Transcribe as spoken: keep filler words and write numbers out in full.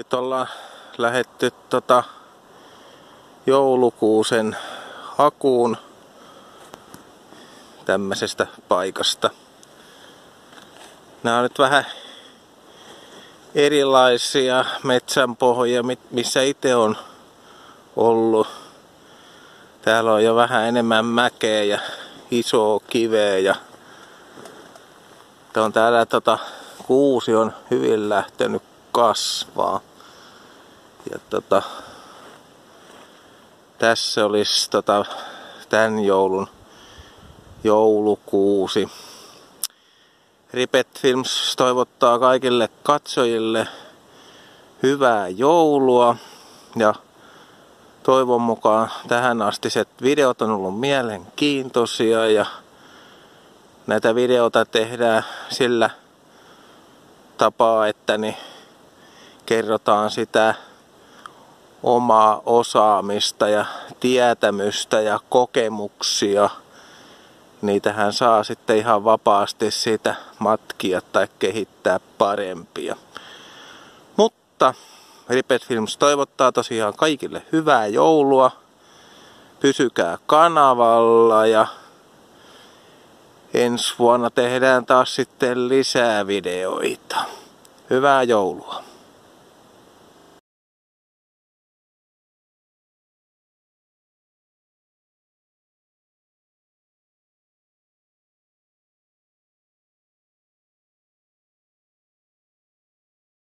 Nyt ollaan lähetty tota joulukuusen hakuun tämmöisestä paikasta. Nämä on nyt vähän erilaisia metsänpohjia, missä itse on ollut. Täällä on jo vähän enemmän mäkeä ja isoa kiveä. Ja on täällä tota, kuusi on hyvin lähtenyt kasvaa. Ja tota, tässä olisi tota, tämän joulun joulukuusi. Ripet Films toivottaa kaikille katsojille hyvää joulua ja toivon mukaan tähän astiset videot on ollut mielenkiintoisia ja näitä videoita tehdään sillä tapaa, että niin kerrotaan sitä omaa osaamista ja tietämystä ja kokemuksia. Niitähän saa sitten ihan vapaasti siitä matkia tai kehittää parempia. Mutta Ripet Films toivottaa tosiaan kaikille hyvää joulua. Pysykää kanavalla ja ensi vuonna tehdään taas sitten lisää videoita. Hyvää joulua!